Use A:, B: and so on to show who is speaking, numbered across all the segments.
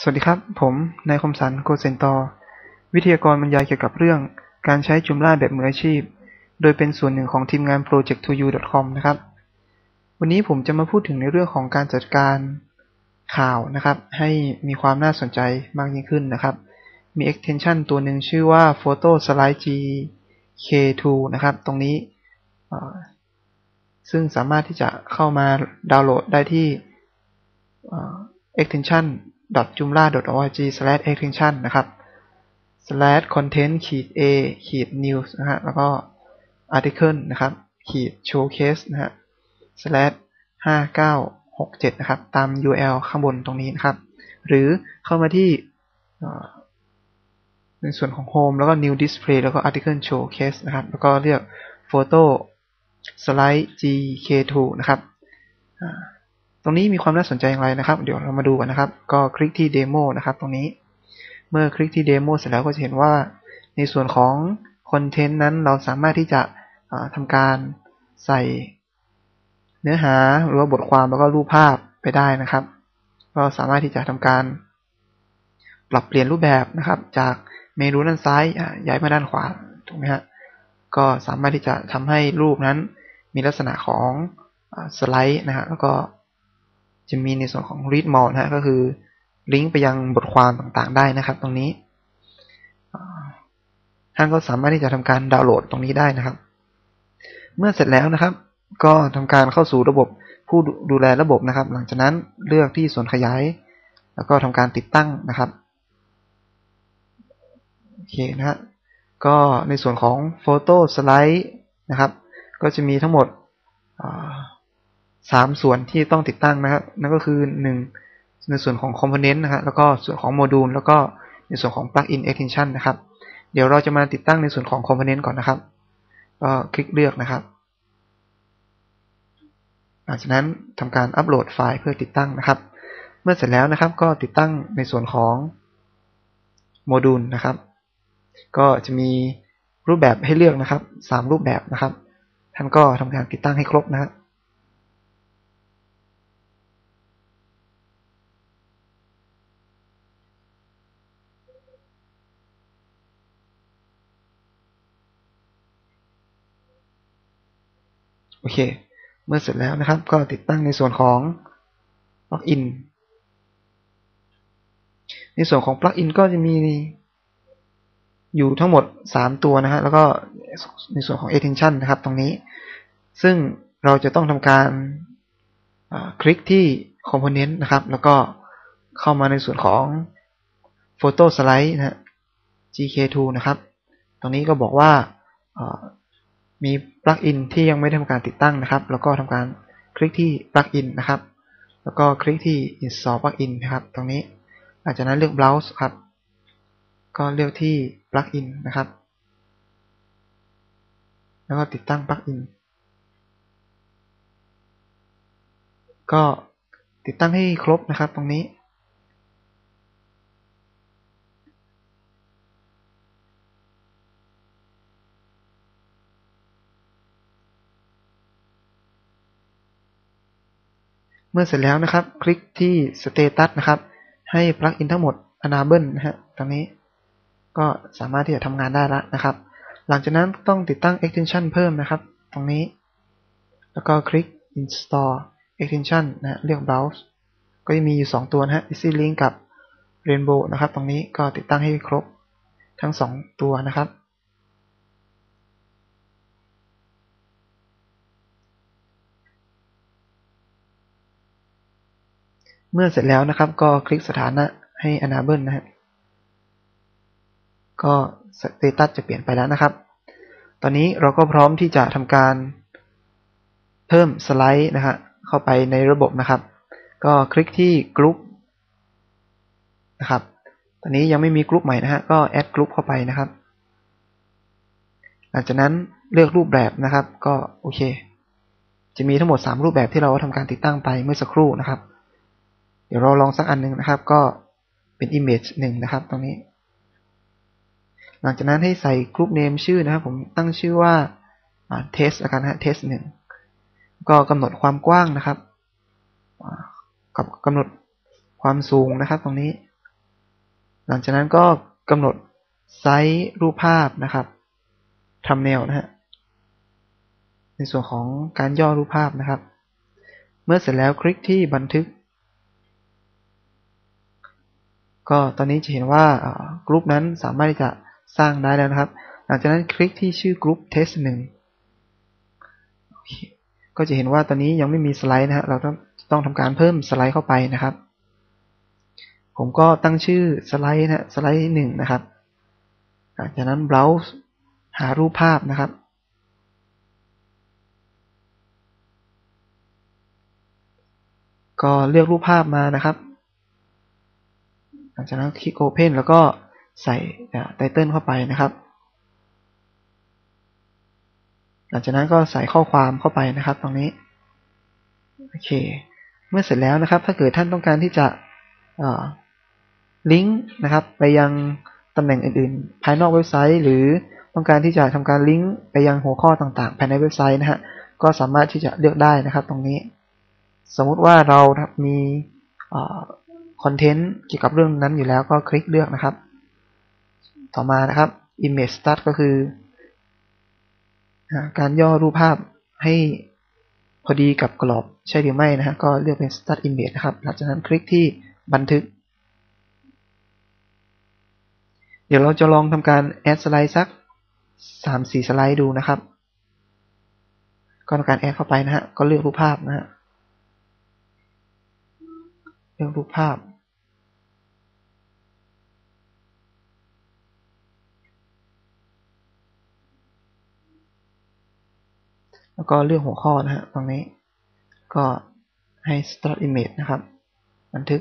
A: สวัสดีครับผมนายคมสันต์ โกเซนตอร์วิทยากรบรรยายเกี่ยวกับเรื่องการใช้ Joomla แบบมืออาชีพโดยเป็นส่วนหนึ่งของทีมงาน project2u.com นะครับวันนี้ผมจะมาพูดถึงในเรื่องของการจัดการข่าวนะครับให้มีความน่าสนใจมากยิ่งขึ้นนะครับมี extension ตัวหนึ่งชื่อว่า photo slide gk2 นะครับตรงนี้ซึ่งสามารถที่จะเข้ามาดาวน์โหลดได้ที่extension.joomla.org/extension นะครับ /content-a-news นะฮะแล้วก็ article นะครับ -showcase นะฮะ /5967 นะครับตาม URL ข้างบนตรงนี้นะครับหรือเข้ามาที่ในส่วนของ Home แล้วก็ New Display แล้วก็ Article Showcase นะครับแล้วก็เลือก Photo Slide GK2 นะครับตรงนี้มีความน่าสนใจอย่างไรนะครับเดี๋ยวเรามาดูกันนะครับก็คลิกที่ Demo นะครับตรงนี้เมื่อคลิกที่ Demo เสร็จแล้วก็จะเห็นว่าในส่วนของ Content นั้นเราสามารถที่จะทำการใส่เนื้อหาหรือว่าบทความแล้วก็รูปภาพไปได้นะครับก็สามารถที่จะทำการปรับเปลี่ยนรูปแบบนะครับจากเมนูด้านซ้ายย้ายมาด้านขวาถูกไหมฮะก็สามารถที่จะทำให้รูปนั้นมีลักษณะของสไลด์นะฮะแล้วก็จะมีในส่วนของ read more นะฮะก็คือลิงก์ไปยังบทความต่างๆได้นะครับตรงนี้ท่านก็สามารถที่จะทำการดาวน์โหลดตรงนี้ได้นะครับเมื่อเสร็จแล้วนะครับก็ทำการเข้าสู่ระบบผู้ดูแลระบบนะครับหลังจากนั้นเลือกที่ส่วนขยายแล้วก็ทำการติดตั้งนะครับโอเคนะฮะก็ในส่วนของโฟโต้สไลด์นะครับก็จะมีทั้งหมด3ส่วนที่ต้องติดตั้งนะครับนั่นก็คือ1ในส่วนของ Component นะฮะแล้วก็ส่วนของโมดูลแล้วก็ในส่วนของ Plugin Extension นะครับเดี๋ยวเราจะมาติดตั้งในส่วนของ Component ก่อนนะครับก็คลิกเลือกนะครับหลังจากนั้นทำการอัปโหลดไฟล์เพื่อติดตั้งนะครับเมื่อเสร็จแล้วนะครับก็ติดตั้งในส่วนของโมดูลนะครับก็จะมีรูปแบบให้เลือกนะครับ3รูปแบบนะครับท่านก็ทำการติดตั้งให้ครบนะครับโอเคเมื่อเสร็จแล้วนะครับก็ติดตั้งในส่วนของ Plugin ในส่วนของ Plugin ก็จะมีอยู่ทั้งหมด3ตัวนะฮะแล้วก็ในส่วนของ Extension นะครับตรงนี้ซึ่งเราจะต้องทำการคลิกที่ Component นะครับแล้วก็เข้ามาในส่วนของ Photo Slide นะฮะ GK2 นะครับตรงนี้ก็บอกว่ามี Plugin ที่ยังไม่ได้ทำการติดตั้งนะครับแล้วก็ทำการคลิกที่ Plugin นะครับแล้วก็คลิกที่ Install Plugin นะครับตรงนี้หลังจากนั้นเลือก Browse ครับก็เลือกที่ Plugin นะครับแล้วก็ติดตั้ง Plugin ก็ติดตั้งให้ครบนะครับตรงนี้เมื่อเสร็จแล้วนะครับคลิกที่ Status นะครับให้ Plugin ทั้งหมด Enable นะฮะตรงนี้ก็สามารถที่จะทำงานได้แล้วนะครับหลังจากนั้นต้องติดตั้ง Extension เพิ่มนะครับตรงนี้แล้วก็คลิก Install Extension นะเลือก Browse ก็จะมีอยู่2ตัวนะฮะ EasyLink กับ Rainbow นะครับตรงนี้ก็ติดตั้งให้ครบทั้ง2ตัวนะครับเมื่อเสร็จแล้วนะครับก็คลิกสถานะให้ Enable นะฮะก็ Status จะเปลี่ยนไปแล้วนะครับตอนนี้เราก็พร้อมที่จะทำการเพิ่มสไลด์นะฮะเข้าไปในระบบนะครับก็คลิกที่กรุ๊ปนะครับตอนนี้ยังไม่มีกรุ๊ปใหม่นะฮะก็แอดกรุ๊ปเข้าไปนะครับหลังจากนั้นเลือกรูปแบบนะครับก็โอเคจะมีทั้งหมด3รูปแบบที่เราทำการติดตั้งไปเมื่อสักครู่นะครับเดี๋ยวเราลองสักอันนึงนะครับก็เป็น image 1นะครับตรงนี้หลังจากนั้นให้ใส่กรุ๊ปเนมชื่อนะครับผมตั้งชื่อว่า test แล้วกันนะฮะ test 1ก็กำหนดความกว้างนะครับกับกำหนดความสูงนะครับตรงนี้หลังจากนั้นก็กำหนดไซส์รูปภาพนะครับthumbnailนะฮะในส่วนของการย่อรูปภาพนะครับเมื่อเสร็จแล้วคลิกที่บันทึกก็ตอนนี้จะเห็นว่ากลุ่มนั้นสามารถที่จะสร้างได้แล้วนะครับหลังจากนั้นคลิกที่ชื่อกลุ่ม test 1ก็จะเห็นว่าตอนนี้ยังไม่มีสไลด์นะฮะเราต้องทำการเพิ่มสไลด์เข้าไปนะครับผมก็ตั้งชื่อสไลด์นะสไลด์1นะครับหลังจากนั้น browse หารูปภาพนะครับก็เลือกรูปภาพมานะครับหลังจากนั้นคลิก Open แล้วก็ใส่Title เข้าไปนะครับหลังจากนั้นก็ใส่ข้อความเข้าไปนะครับตรงนี้โอเคเมื่อเสร็จแล้วนะครับถ้าเกิดท่านต้องการที่จะลิงก์นะครับไปยังตำแหน่งอื่นๆภายนอกเว็บไซต์หรือต้องการที่จะทำการลิงก์ไปยังหัวข้อต่างๆภายในเว็บไซต์นะฮะก็สามารถที่จะเลือกได้นะครับตรงนี้สมมุติว่าเรามีคอนเทนต์เกี่ยวกับเรื่องนั้นอยู่แล้วก็คลิกเลือกนะครับต่อมานะครับ image start ก็คือการย่อรูปภาพให้พอดีกับกรอบใช่หรือไม่นะฮะก็เลือกเป็น start image นะครับหลังจากนั้นคลิกที่บันทึกเดี๋ยวเราจะลองทำการ add สไลด์สัก 3-4 สไลด์ดูนะครับก็ทำการ add เข้าไปนะฮะก็เลือกรูปภาพนะฮะเลือกรูปภาพแล้วก็เลือกหัวข้อนะฮะตรงนี้ก็ให้ start image นะครับบันทึก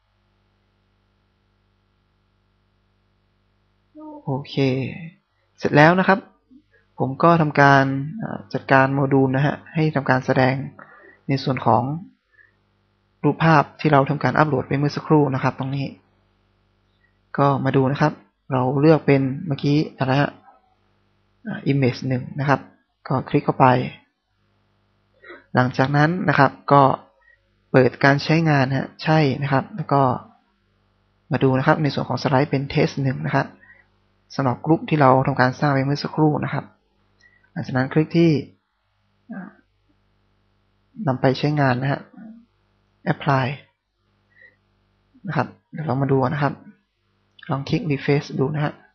A: โอเคเสร็จแล้วนะครับผมก็ทำการจัดการโมดูลนะฮะให้ทำการแสดงในส่วนของรูปภาพที่เราทำการอัปโหลดไปเมื่อสักครู่นะครับตรงนี้ก็มาดูนะครับเราเลือกเป็นเมื่อกี้อะไรฮะimage 1นะครับก็คลิกเข้าไปหลังจากนั้นนะครับก็เปิดการใช้งานฮะใช่นะครับแล้วก็มาดูนะครับในส่วนของสไลด์เป็น test 1นะครับสำหรับกลุ่มที่เราทำการสร้างไปเมื่อสักครู่นะครับหลังจากนั้นคลิกที่นำไปใช้งานนะฮะ apply นะครับเดี๋ยวเรามาดูนะครับลองคลิก refresh ดูนะฮะ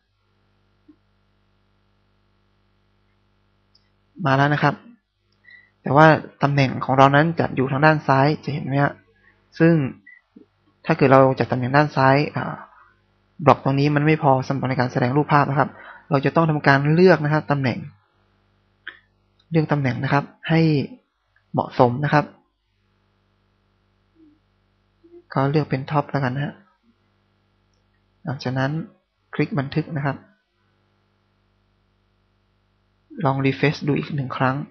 A: มาแล้วนะครับแต่ว่าตำแหน่งของเรานั้นจะอยู่ทางด้านซ้ายจะเห็นไหมฮะซึ่งถ้าเกิดเราจัดตำแหน่งด้านซ้ายบล็อกตรงนี้มันไม่พอสำหรับในการแสดงรูปภาพนะครับเราจะต้องทำการเลือกนะครับตำแหน่งนะครับให้เหมาะสมนะครับก็เลือกเป็นท็อปแล้วกันนะฮะหลังจากนั้นคลิกบันทึกนะครับลองรีเฟรชดูอีก1 ครั้ง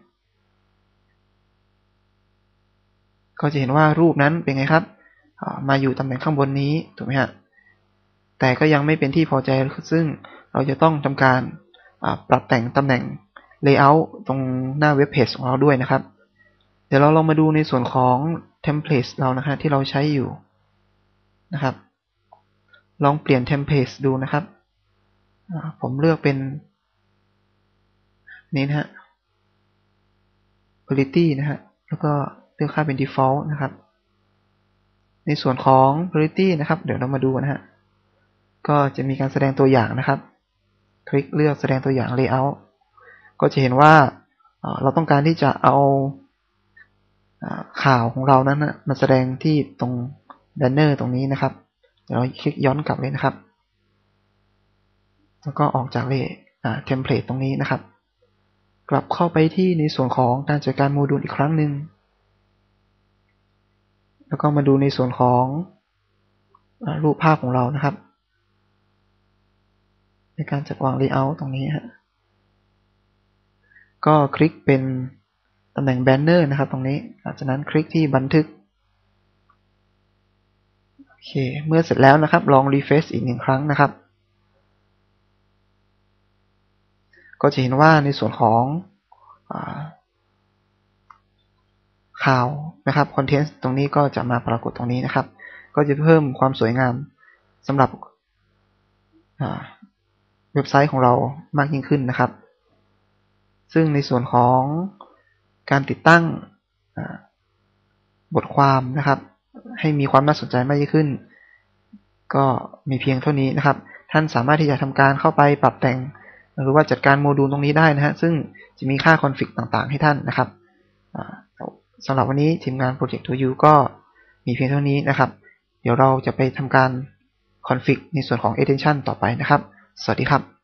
A: ก็จะเห็นว่ารูปนั้นเป็นไงครับมาอยู่ตำแหน่งข้างบนนี้ถูกไหมฮะแต่ก็ยังไม่เป็นที่พอใจซึ่งเราจะต้องทำการปรับแต่งตำแหน่ง layout ตรงหน้าเว็บเพจของเราด้วยนะครับเดี๋ยวเราลองมาดูในส่วนของ template เรานะฮะที่เราใช้อยู่นะครับลองเปลี่ยน template ดูนะครับผมเลือกเป็นนี้นะฮะ quality นะฮะแล้วก็เลือกค่าเป็น default นะครับในส่วนของ quality นะครับเดี๋ยวเรามาดูนะฮะก็จะมีการแสดงตัวอย่างนะครับคลิกเลือกแสดงตัวอย่าง layout ก็จะเห็นว่าเราต้องการที่จะเอาข่าวของเรานั้นมาแสดงที่ตรงแบนเนอร์ตรงนี้นะครับเดี๋ยวเราคลิกย้อนกลับเลยนะครับแล้วก็ออกจากเทมเพลตตรงนี้นะครับกลับเข้าไปที่ในส่วนของการจัดการโมดูลอีกครั้งหนึ่งแล้วก็มาดูในส่วนของรูปภาพของเรานะครับในการจัดวาง layout ตรงนี้ฮะก็คลิกเป็นตำแหน่งแบนเนอร์นะครับตรงนี้หลังจากนั้นคลิกที่บันทึกโอเคเมื่อเสร็จแล้วนะครับลองรีเฟรชอีก1 ครั้งนะครับก็จะเห็นว่าในส่วนของข่าวนะครับคอนเทนต์ตรงนี้ก็จะมาปรากฏตรงนี้นะครับก็จะเพิ่มความสวยงามสำหรับเว็บไซต์ของเรามากยิ่งขึ้นนะครับซึ่งในส่วนของการติดตั้งบทความนะครับให้มีความน่าสนใจมากยิ่งขึ้นก็มีเพียงเท่านี้นะครับท่านสามารถที่จะทำการเข้าไปปรับแต่งหรือว่าจัดการโมดูลตรงนี้ได้นะฮะซึ่งจะมีค่าคอนฟิกต่างๆให้ท่านนะครับสำหรับวันนี้ทีมงาน Project to You ก็มีเพียงเท่านี้นะครับเดี๋ยวเราจะไปทำการคอนฟิกในส่วนของ extension ต่อไปนะครับสวัสดีครับ